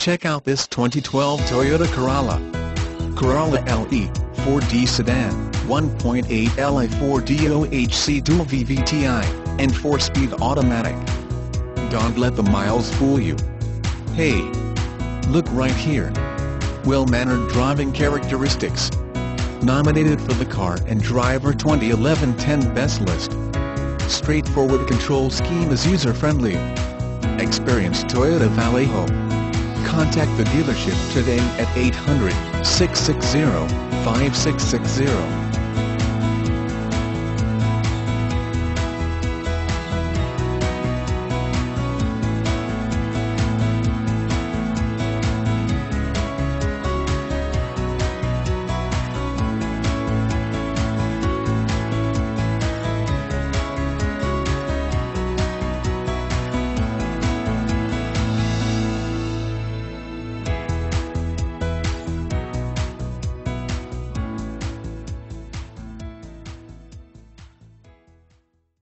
Check out this 2012 Toyota Corolla. Corolla LE, 4D Sedan, 1.8 I4 DOHC Dual VVT-i, and 4-speed automatic. Don't let the miles fool you. Hey! Look right here. Well-mannered driving characteristics. Nominated for the Car and Driver 2011 10 Best list. Straightforward control scheme is user-friendly. Experience Toyota Vallejo. Contact the dealership today at 800-660-5660.